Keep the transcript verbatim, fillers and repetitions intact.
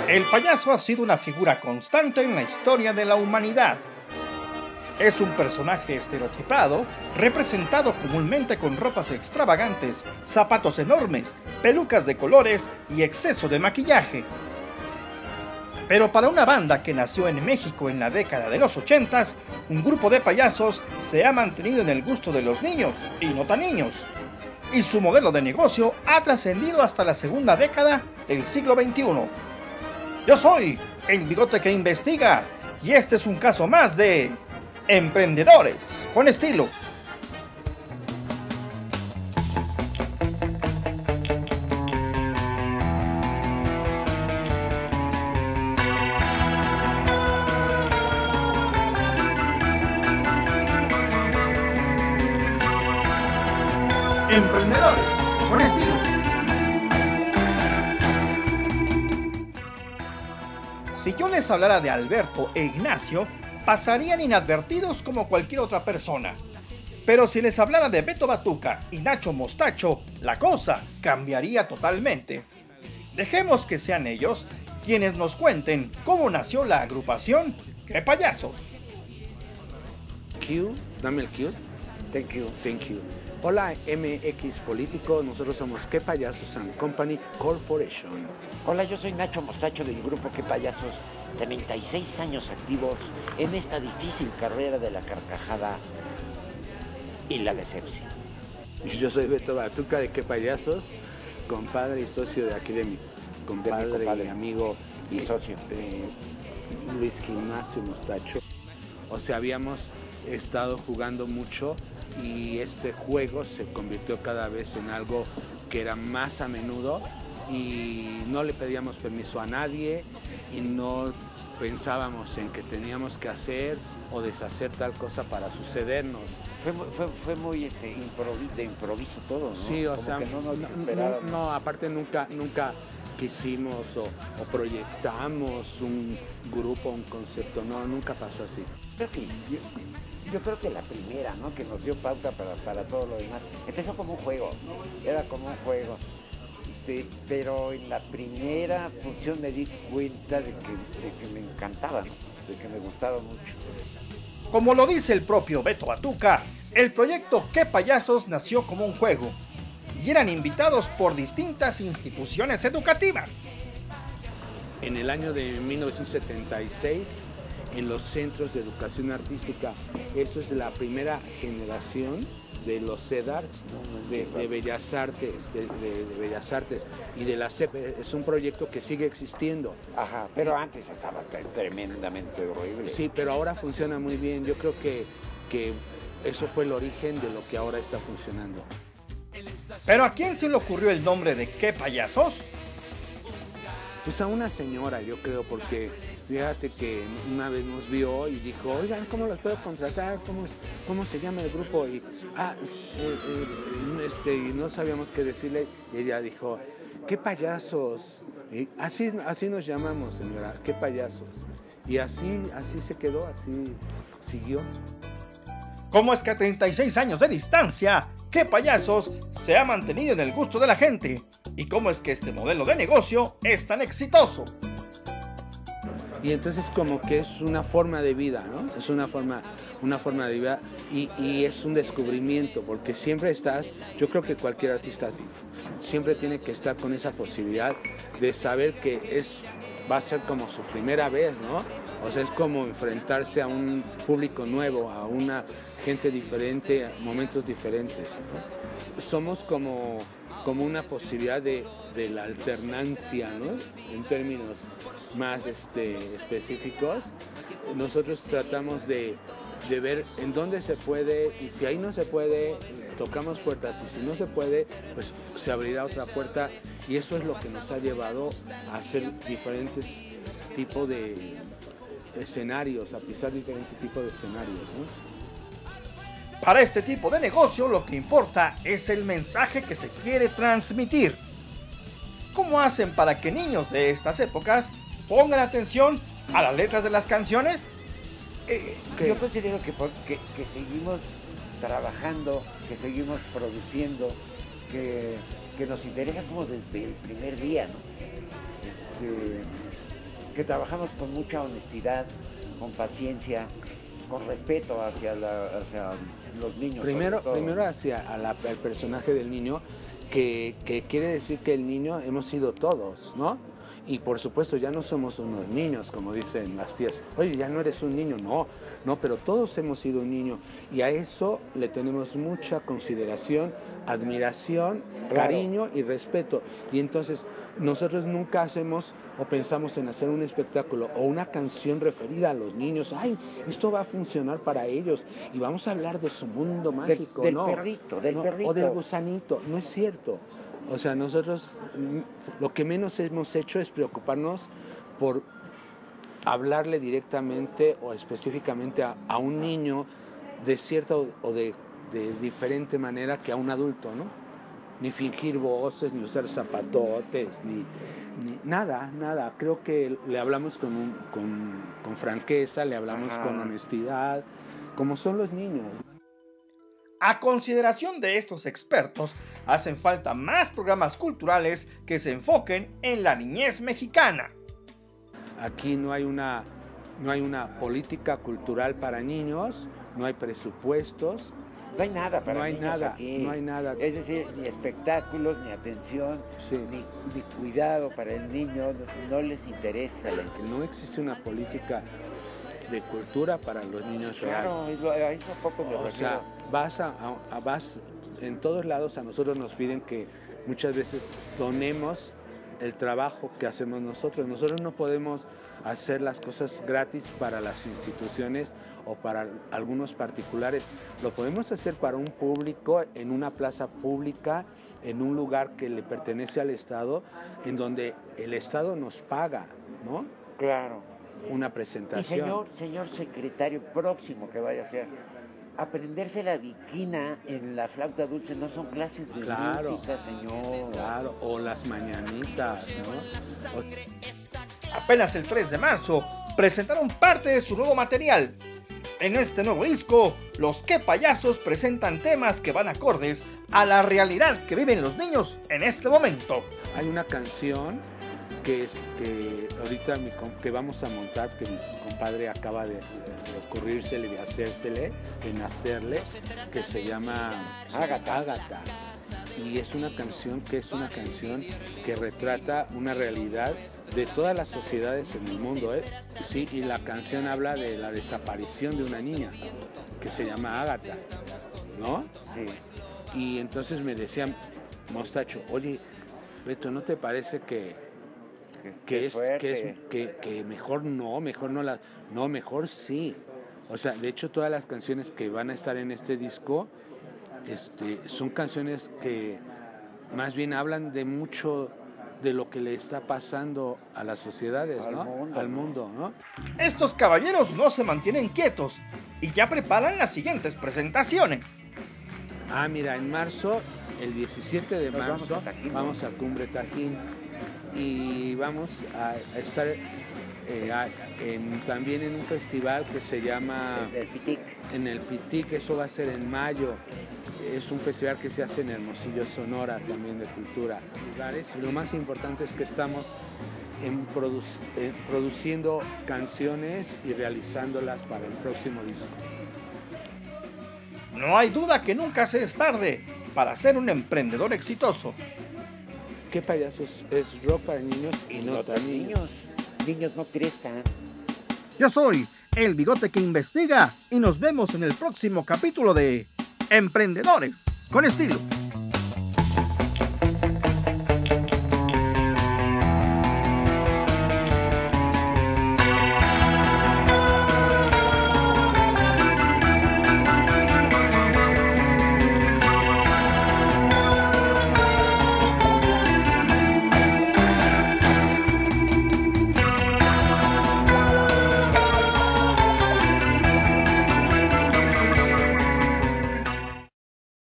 El payaso ha sido una figura constante en la historia de la humanidad. Es un personaje estereotipado, representado comúnmente con ropas extravagantes, zapatos enormes, pelucas de colores y exceso de maquillaje. Pero para una banda que nació en México en la década de los ochentas, un grupo de payasos se ha mantenido en el gusto de los niños y no tan niños. Y su modelo de negocio ha trascendido hasta la segunda década del siglo veintiuno. Yo soy el bigote que investiga y este es un caso más de Emprendedores con Estilo. Emprendedores con Estilo. Si yo les hablara de Alberto e Ignacio, pasarían inadvertidos como cualquier otra persona. Pero si les hablara de Beto Batuca y Nacho Mostacho, la cosa cambiaría totalmente. Dejemos que sean ellos quienes nos cuenten cómo nació la agrupación ¡Qué Payasos! Q, dame el Q. Thank you. Thank you. Hola M X Político, nosotros somos Qué Payasos and Company Corporation. Hola, yo soy Nacho Mostacho del grupo Qué Payasos, treinta y seis años activos en esta difícil carrera de la carcajada y la decepción. Y yo soy Beto Batuca de Qué Payasos, compadre y socio de aquí de mi compadre, De mi compadre y amigo y socio. eh, Luis Ignacio Mostacho. O sea, habíamos estado jugando mucho y este juego se convirtió cada vez en algo que era más a menudo y no le pedíamos permiso a nadie y no pensábamos en que teníamos que hacer o deshacer tal cosa para sucedernos. Fue, fue, fue muy este, improvi de improviso todo, ¿no? Sí, o Como sea, que no nos no, esperábamos. no, no, aparte nunca, nunca quisimos o, o proyectamos un grupo, un concepto, no, nunca pasó así. Creo que, yo, yo creo que la primera, ¿no? Que nos dio pauta para, para todo lo demás, empezó como un juego, era como un juego. Este, pero en la primera función me di cuenta de que, de que me encantaba, ¿no? De que me gustaba mucho. Como lo dice el propio Beto Batuca, el proyecto ¡Qué Payasos! Nació como un juego y eran invitados por distintas instituciones educativas. En el año de mil novecientos setenta y seis, en los centros de educación artística, eso es la primera generación de los CEDARTS, de, de Bellas Artes, de, de, de Bellas Artes y de la C E P. Es un proyecto que sigue existiendo. Ajá, pero antes estaba tremendamente horrible. Sí, pero ahora funciona muy bien. Yo creo que, que eso fue el origen de lo que ahora está funcionando. ¿Pero a quién se le ocurrió el nombre de ¡Qué Payasos! Pues a una señora, yo creo, porque fíjate que una vez nos vio y dijo, oigan, ¿cómo los puedo contratar? ¿Cómo, cómo se llama el grupo? Y, ah, eh, eh, este, y no sabíamos qué decirle. Y ella dijo, ¡Qué Payasos! Y así, así nos llamamos, señora, ¡Qué Payasos! Y así, así se quedó, así siguió. ¿Cómo es que a treinta y seis años de distancia, ¡Qué Payasos! Se ha mantenido en el gusto de la gente? ¿Y cómo es que este modelo de negocio es tan exitoso? Y entonces como que es una forma de vida, ¿no? Es una forma, una forma de vida y, y es un descubrimiento, porque siempre estás, yo creo que cualquier artista siempre tiene que estar con esa posibilidad de saber que es, va a ser como su primera vez, ¿no? O sea, es como enfrentarse a un público nuevo, a una gente diferente, a momentos diferentes, ¿no? Somos como, como una posibilidad de, de la alternancia, ¿no? En términos más este, específicos. Nosotros tratamos de, de ver en dónde se puede y si ahí no se puede, tocamos puertas y si no se puede, pues se abrirá otra puerta y eso es lo que nos ha llevado a hacer diferentes tipos de escenarios, a pisar diferentes tipos de escenarios, ¿no? Para este tipo de negocio lo que importa es el mensaje que se quiere transmitir. ¿Cómo hacen para que niños de estas épocas pongan atención a las letras de las canciones? Eh, yo considero que, que, que seguimos trabajando, que seguimos produciendo, que, que nos interesa como desde el primer día, ¿no? Este, que trabajamos con mucha honestidad, con paciencia, con respeto hacia, la, hacia los niños. Primero, primero hacia a la, al personaje del niño, que, que quiere decir que el niño hemos sido todos, ¿no? Y por supuesto ya no somos unos niños, como dicen las tías. Oye, ya no eres un niño, no, no, pero todos hemos sido un niño. Y a eso le tenemos mucha consideración, admiración, claro, cariño y respeto. Y entonces nosotros nunca hacemos o pensamos en hacer un espectáculo o una canción referida a los niños. Ay, esto va a funcionar para ellos y vamos a hablar de su mundo mágico. Del, del no, perrito, del no, perrito. O del gusanito, no es cierto. O sea, nosotros lo que menos hemos hecho es preocuparnos por hablarle directamente o específicamente a, a un niño de cierta o de, de diferente manera que a un adulto, ¿no? Ni fingir voces, ni usar zapatotes, ni, ni nada, nada. Creo que le hablamos con, un, con, con franqueza, le hablamos Ajá. con honestidad, como son los niños. A consideración de estos expertos, hacen falta más programas culturales que se enfoquen en la niñez mexicana. Aquí no hay una, no hay una política cultural para niños, no hay presupuestos. No hay nada para no hay niños nada, aquí. No hay nada. Es decir, ni espectáculos, ni atención, sí. ni, ni cuidado para el niño, no, no les interesa. La no existe una política de cultura para los niños claro, reales. Claro, a eso poco me refiero. O sea, vas a, a, vas en todos lados, a nosotros nos piden que muchas veces donemos el trabajo que hacemos nosotros. Nosotros no podemos hacer las cosas gratis para las instituciones o para algunos particulares. Lo podemos hacer para un público, en una plaza pública, en un lugar que le pertenece al Estado, en donde el Estado nos paga, ¿no? Claro. Una presentación. Y señor, señor secretario próximo que vaya a ser, aprenderse la viquina en la flauta dulce no son clases de claro, música, señor. Claro, o las mañanitas, ¿no? O... Apenas el tres de marzo presentaron parte de su nuevo material. En este nuevo disco, los Que Payasos presentan temas que van acordes a la realidad que viven los niños en este momento. Hay una canción que, es, que ahorita mi, que vamos a montar, que mi compadre acaba de, de, de ocurrírsele, de hacérsele, de nacerle, que se llama Ágata. Ágata. Y es una canción que es una canción que retrata una realidad de todas las sociedades en el mundo, ¿eh? Sí, y la canción habla de la desaparición de una niña que se llama Ágata, ¿no? Sí. Y entonces me decían, Mostacho, oye, Beto, ¿no te parece que que es, que es que, que mejor no, mejor no la, no, mejor sí? O sea, de hecho todas las canciones que van a estar en este disco Este, son canciones que más bien hablan de mucho de lo que le está pasando a las sociedades, al ¿no? mundo. Al mundo, ¿no? Estos caballeros no se mantienen quietos y ya preparan las siguientes presentaciones. Ah, mira, en marzo, el diecisiete de Nos marzo, vamos a, Tajín, vamos a Cumbre Tajín y vamos a, a estar eh, a, en, también en un festival que se llama... El, el Pitic. En el Pitic, eso va a ser en mayo. Es un festival que se hace en Hermosillo, Sonora, también de cultura. Y lo más importante es que estamos en produ en produciendo canciones y realizándolas para el próximo disco. No hay duda que nunca se es tarde para ser un emprendedor exitoso. ¿Qué Payasos es rock para niños y no para niños? Niños no crezcan. Yo soy el Bigote que investiga y nos vemos en el próximo capítulo de Emprendedores con Estilo.